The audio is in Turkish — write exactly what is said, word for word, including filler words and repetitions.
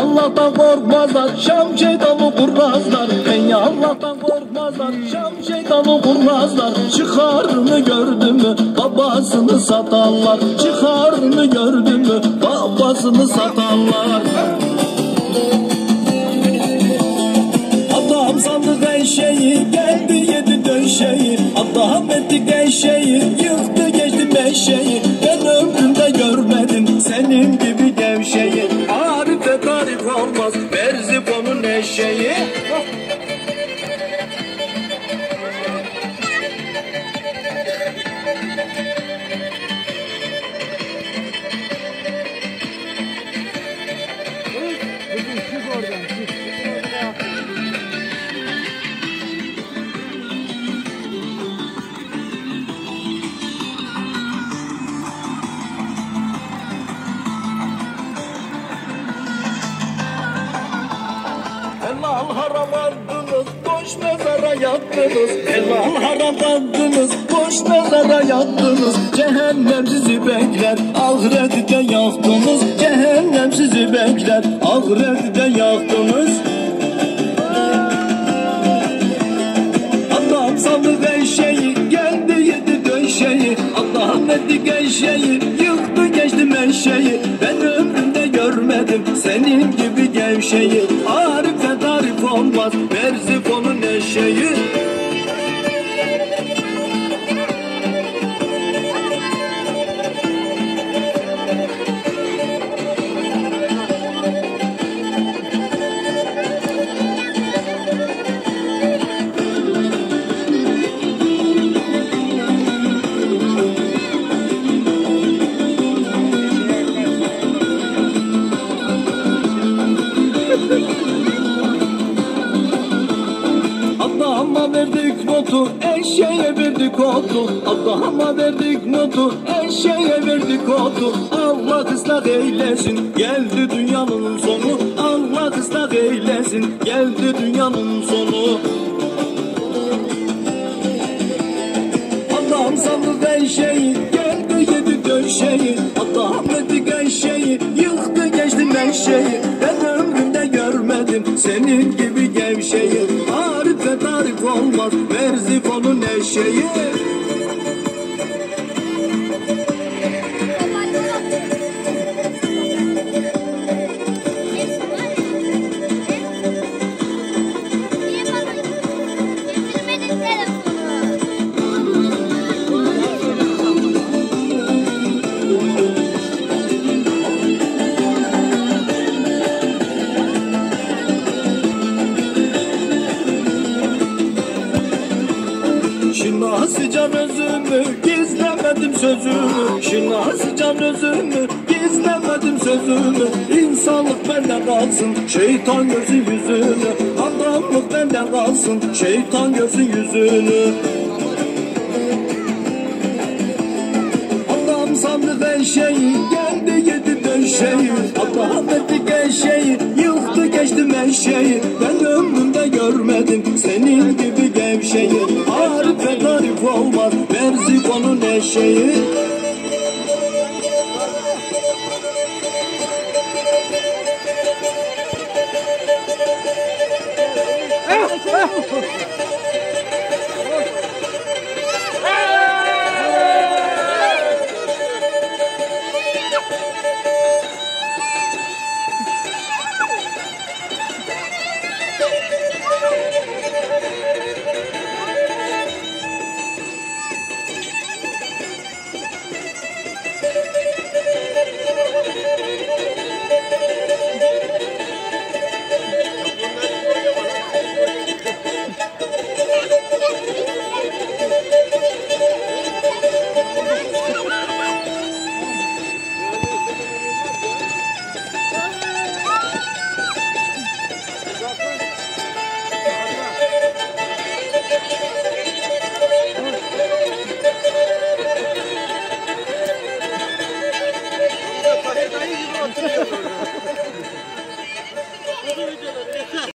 Allah'tan korkmazlar, Şam şeytanı kurnazlar. Ey Allah'tan korkmazlar, Şam şeytanı kurnazlar. Çıkarını gördün mü babasını satanlar. Çıkarını gördün mü babasını satanlar. Adam sandık eşeği, geldi yedi döşeği. Adam ettik eşeği, yıktı geçti meşeği. Ben ömrümde görmedim senin gibi gevşeyi. Arife tarif olmaz Merzifon'un eşeği. Helal haram aldınız, boş mezara yattınız. Helal haram aldınız, boş mezara yattınız. Cehennem sizi bekler, ahirette yaktınız. Cehennem sizi bekler, ahirette yaktınız. Adam sandık eşeği, geldi yedi döşeği. Allah'ım ettik eşeği, yıktı geçti meşeği. Ben ömrümde görmedim senin gibi gevşeyi. Arife tarif olmaz Merzifon'un eşeği. Allah'ıma verdik notu, eşeğe verdik otu. Allah'ıma verdik notu, eşeğe verdik otu. Allah ıslah eylesin, geldi dünyanın sonu. Allah ıslah eylesin, geldi dünyanın sonu. Allah'ım sandık eşeği, geldi yedi döşeği. Allah'ım ettik eşeği, yıktı geçti meşeği. Ben ömrümde görmedim senin gibi gevşeyi. Arife tarif olmaz Merzifon'un eşeği. Şinasi can özümü, gizlemedim sözümü. Şinasi can özümü, gizlemedim sözümü. İnsanlık benden kalsın, şeytan görsün yüzünü. Adamlık benden kalsın, şeytan görsün yüzünü. Adam sandık eşeği, geldi yedi döşeği. Allah'ım ettik eşeği, yıktı geçti meşeği. Ben ömrümde görmedim senin gibi gevşeyi. Arife tarif olmaz Merzifon'un eşeği. Ah, ah.